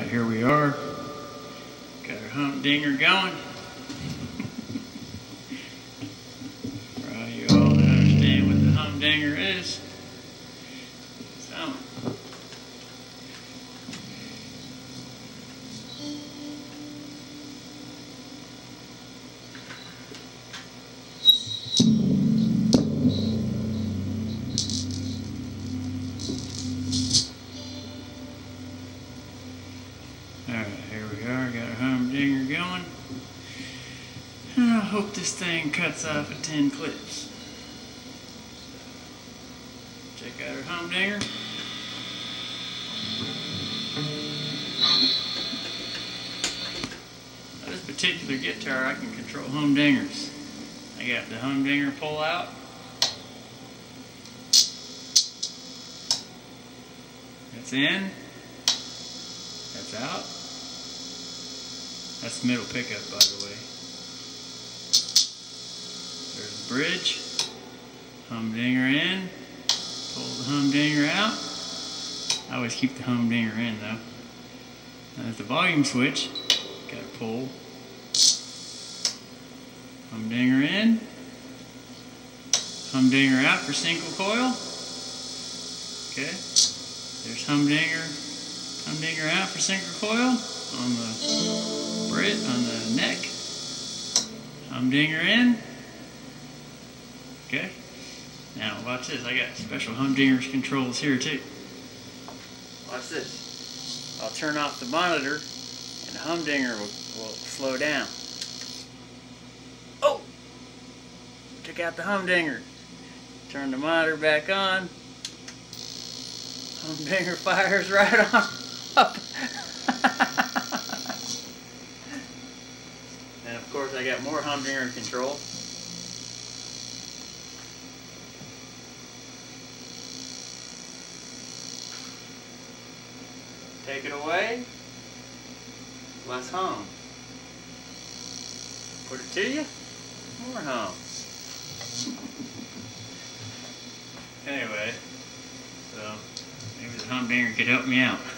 Alright, here we are. Got our humdinger going. For all you all that understand what the humdinger is. So, alright, here we are, got our humdinger going. And I hope this thing cuts off at 10 clips. Check out our humdinger. Now this particular guitar, I can control humdingers. I got the humdinger pull out. That's in. That's out. That's the middle pickup, by the way. There's the bridge. Humdinger in. Pull the humdinger out. I always keep the humdinger in though. Now there's the volume switch. Got to pull. Humdinger in. Humdinger out for single coil. Okay. There's humdinger out for single coil on the bridge, on the neck. Humdinger in. Okay. Now watch this. I got special humdinger controls here too. Watch this. I'll turn off the monitor and the humdinger will slow down. Oh! Took out the humdinger. Turn the monitor back on. Humdinger fires right on up. And of course I got more humdinger control. Take it away. Less hum. Put it to you. More hum. Anyway, so maybe the humdinger could help me out.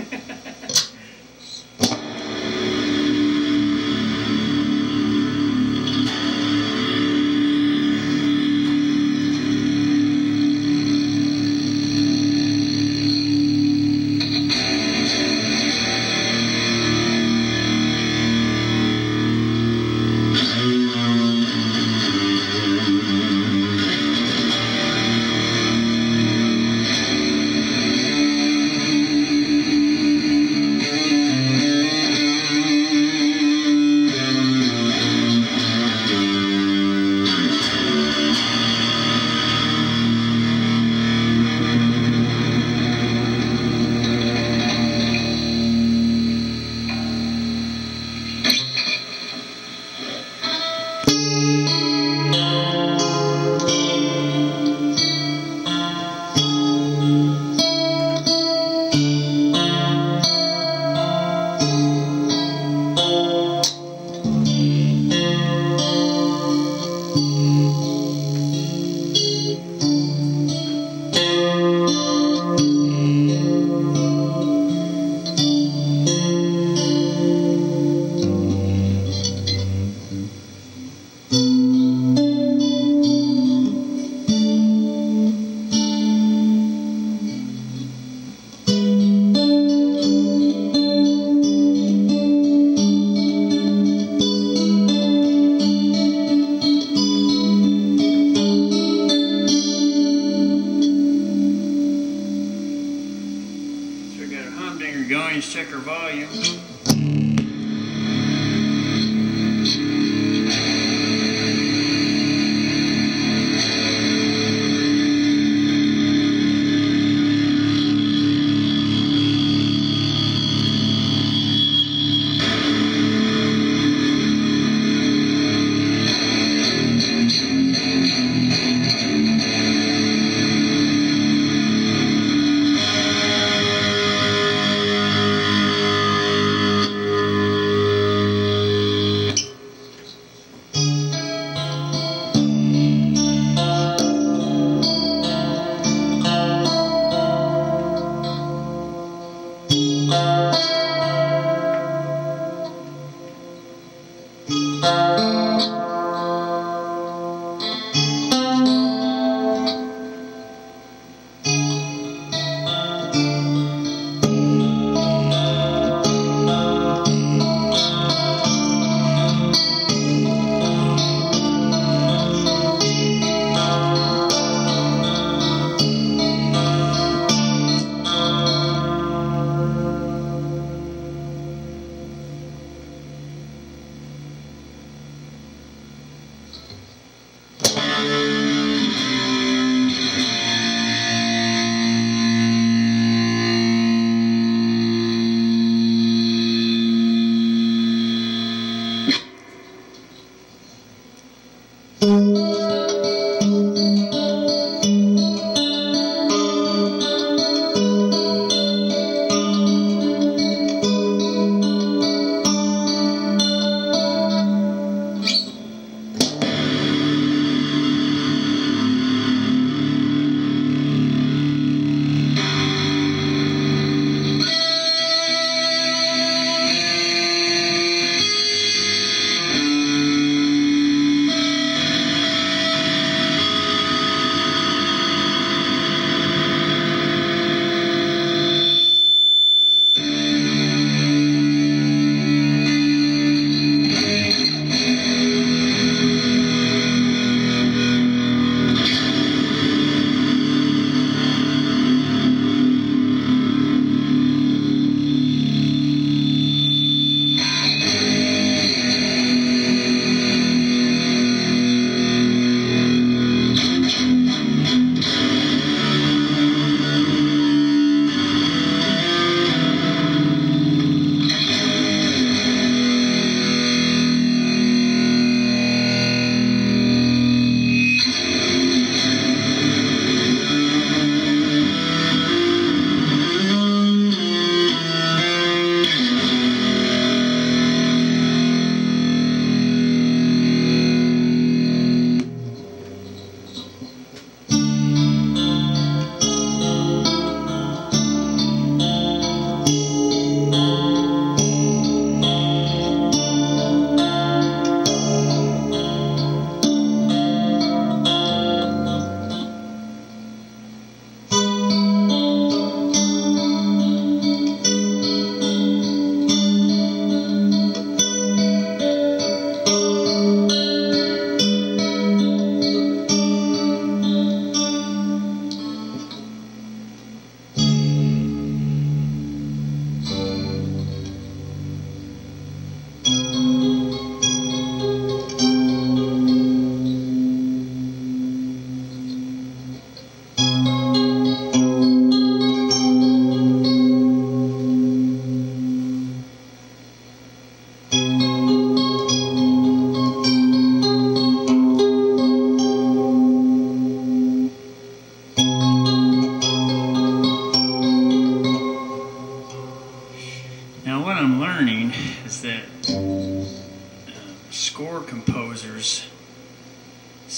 Going, check our volume.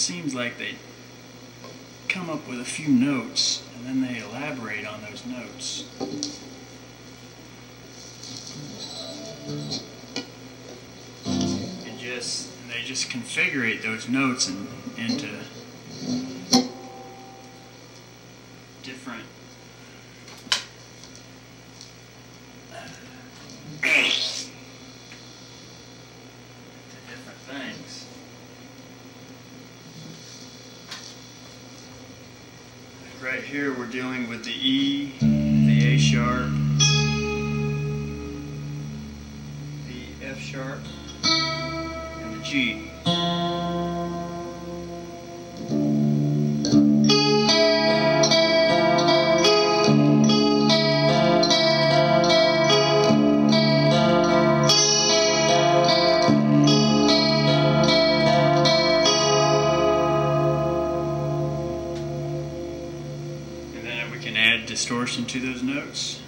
seems like they come up with a few notes and then they elaborate on those notes. And they just configure those notes into different things. Right here we're dealing with the E, the A sharp, the F sharp, and the G. We can add distortion to those notes.